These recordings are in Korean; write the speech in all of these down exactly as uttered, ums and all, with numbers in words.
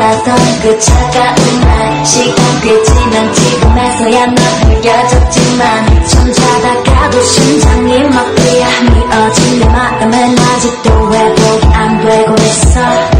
원하던 그 차가운 날 시간 꽤 지난 지금에서야 난 흐려졌지만 좀 자다가도 심장이 막 뛰어 미어진 내 마음은 아직도 회복이 안 되고 있어.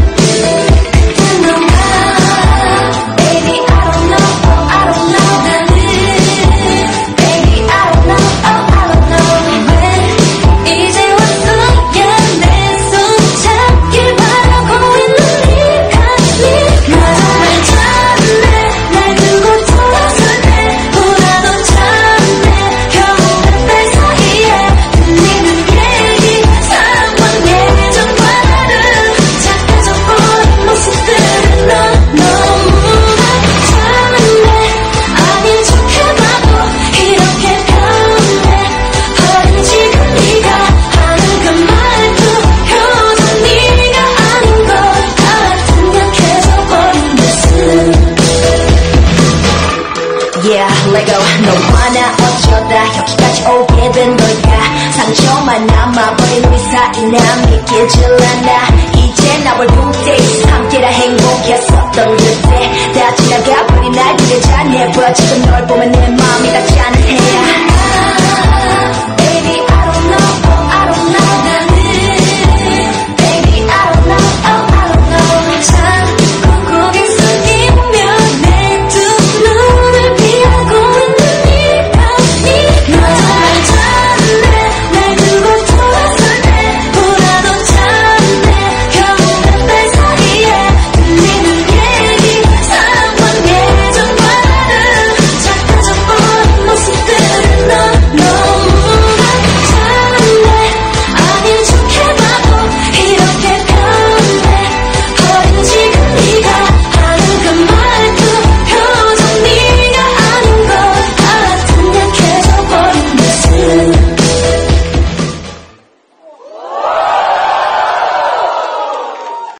Yeah, let go. 너와 나 어쩌다 여기까지 오게 된 거야. 상처만 남아버린 우리 사이 난 믿기질 않아. 이제 나와 two days 함께라 행복했었던 그때 다 지나가버린 날 그래 잘 내버려. 지금 널 보면 내 마음이 다 짠해.